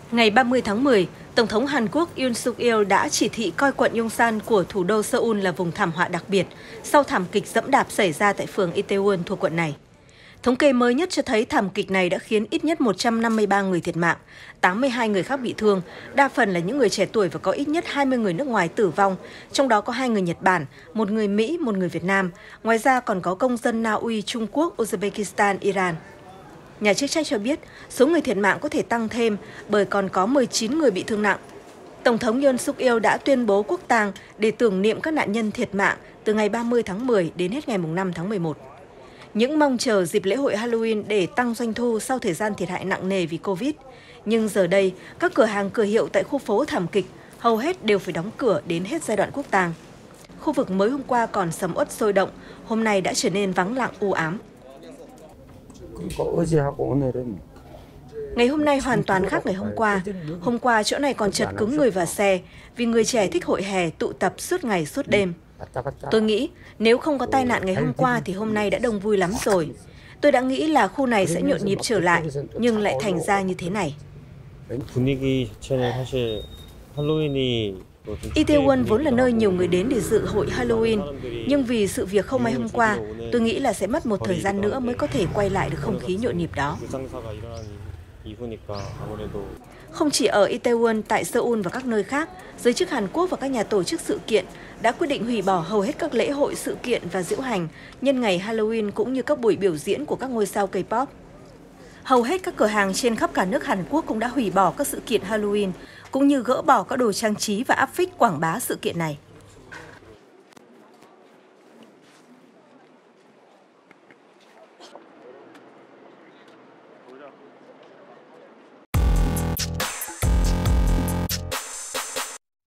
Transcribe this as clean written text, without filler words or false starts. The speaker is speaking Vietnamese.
Ngày 30 tháng 10, Tổng thống Hàn Quốc Yoon suk yeol đã chỉ thị coi quận Yongsan của thủ đô Seoul là vùng thảm họa đặc biệt sau thảm kịch giẫm đạp xảy ra tại phường Itaewon thuộc quận này. Thống kê mới nhất cho thấy thảm kịch này đã khiến ít nhất 153 người thiệt mạng, 82 người khác bị thương, đa phần là những người trẻ tuổi và có ít nhất 20 người nước ngoài tử vong, trong đó có 2 người Nhật Bản, 1 người Mỹ, 1 người Việt Nam. Ngoài ra còn có công dân Na Uy, Trung Quốc, Uzbekistan, Iran. Nhà chức trách cho biết số người thiệt mạng có thể tăng thêm bởi còn có 19 người bị thương nặng. Tổng thống Yoon suk yeol đã tuyên bố quốc tang để tưởng niệm các nạn nhân thiệt mạng từ ngày 30 tháng 10 đến hết ngày 5 tháng 11. Những mong chờ dịp lễ hội Halloween để tăng doanh thu sau thời gian thiệt hại nặng nề vì Covid. Nhưng giờ đây, các cửa hàng cửa hiệu tại khu phố thảm kịch hầu hết đều phải đóng cửa đến hết giai đoạn quốc tang. Khu vực mới hôm qua còn sầm uất sôi động, hôm nay đã trở nên vắng lặng u ám. Ngày hôm nay hoàn toàn khác ngày hôm qua. Hôm qua chỗ này còn chật cứng người và xe vì người trẻ thích hội hè tụ tập suốt ngày suốt đêm. Tôi nghĩ nếu không có tai nạn ngày hôm qua thì hôm nay đã đông vui lắm rồi. Tôi đã nghĩ là khu này sẽ nhộn nhịp trở lại, nhưng lại thành ra như thế này. Itaewon vốn là nơi nhiều người đến để dự hội Halloween, nhưng vì sự việc không may hôm qua, tôi nghĩ là sẽ mất một thời gian nữa mới có thể quay lại được không khí nhộn nhịp đó. Không chỉ ở Itaewon, tại Seoul và các nơi khác, giới chức Hàn Quốc và các nhà tổ chức sự kiện đã quyết định hủy bỏ hầu hết các lễ hội, sự kiện và diễu hành nhân ngày Halloween cũng như các buổi biểu diễn của các ngôi sao K-pop. Hầu hết các cửa hàng trên khắp cả nước Hàn Quốc cũng đã hủy bỏ các sự kiện Halloween, cũng như gỡ bỏ các đồ trang trí và áp phích quảng bá sự kiện này.